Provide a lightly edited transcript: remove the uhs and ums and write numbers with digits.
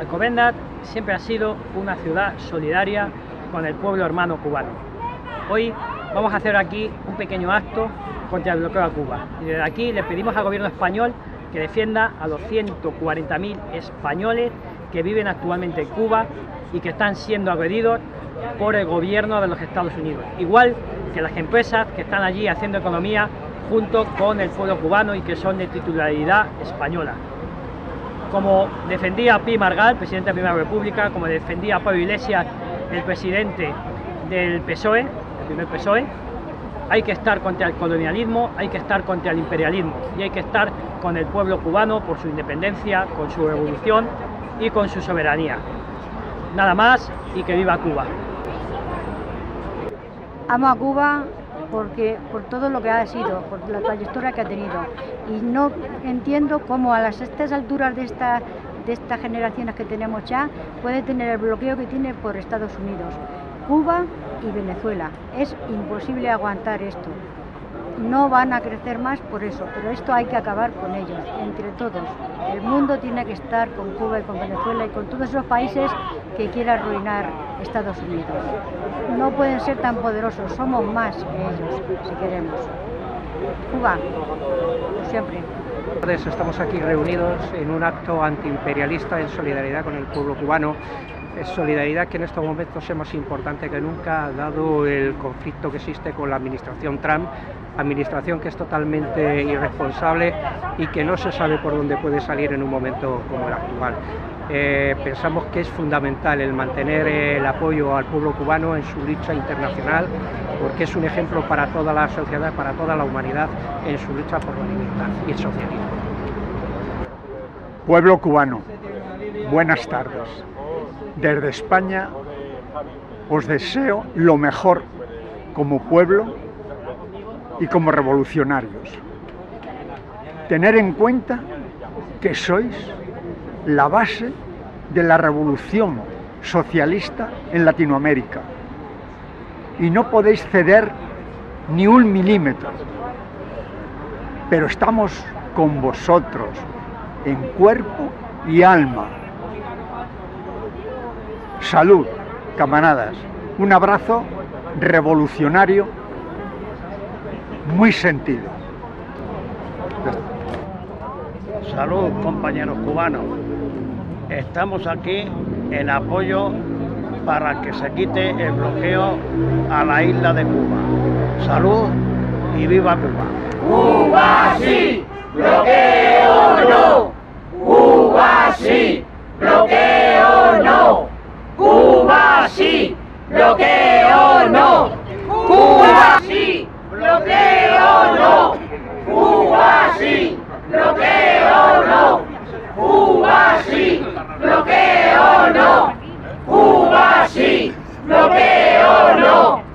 Alcobendas siempre ha sido una ciudad solidaria con el pueblo hermano cubano. Hoy vamos a hacer aquí un pequeño acto contra el bloqueo a Cuba. Y desde aquí le pedimos al gobierno español que defienda a los 140.000 españoles que viven actualmente en Cuba y que están siendo agredidos por el gobierno de los Estados Unidos, igual que las empresas que están allí haciendo economía junto con el pueblo cubano y que son de titularidad española. Como defendía Pi Margall, presidente de la Primera República, como defendía Pablo Iglesias, el presidente del PSOE, el primer PSOE, hay que estar contra el colonialismo, hay que estar contra el imperialismo y hay que estar con el pueblo cubano por su independencia, con su revolución y con su soberanía. Nada más y que viva Cuba. Amo a Cuba por todo lo que ha sido, por la trayectoria que ha tenido, y no entiendo cómo a estas alturas de estas generaciones que tenemos ya puede tener el bloqueo que tiene por Estados Unidos. Cuba y Venezuela, es imposible aguantar esto. No van a crecer más por eso, pero esto hay que acabar con ellos, entre todos. El mundo tiene que estar con Cuba y con Venezuela y con todos esos países que quieran arruinar Estados Unidos. No pueden ser tan poderosos, somos más que ellos, si queremos. Cuba, siempre. Estamos aquí reunidos en un acto antiimperialista en solidaridad con el pueblo cubano. Solidaridad que en estos momentos es más importante que nunca, dado el conflicto que existe con la administración Trump, administración que es totalmente irresponsable y que no se sabe por dónde puede salir en un momento como el actual. Pensamos que es fundamental el mantener el apoyo al pueblo cubano en su lucha internacional, porque es un ejemplo para toda la sociedad, para toda la humanidad en su lucha por la libertad y el socialismo. Pueblo cubano, buenas tardes. Desde España os deseo lo mejor como pueblo y como revolucionarios. Tener en cuenta que sois la base de la revolución socialista en Latinoamérica y no podéis ceder ni un milímetro, pero estamos con vosotros en cuerpo y alma. Salud, camaradas, un abrazo revolucionario muy sentido. Salud, compañeros cubanos. Estamos aquí en apoyo para que se quite el bloqueo a la isla de Cuba. Salud y viva Cuba. ¡Cuba sí! ¡Bloqueo no! ¡Cuba sí! ¡Bloqueo no! ¡Cuba sí! ¡Bloqueo no! ¡Cuba sí! ¡Bloqueo no! ¡Cuba sí! ¡Bloqueo no! ¡Cuba sí! ¡Bloqueo no! ¡Cuba sí! ¡Bloqueo no!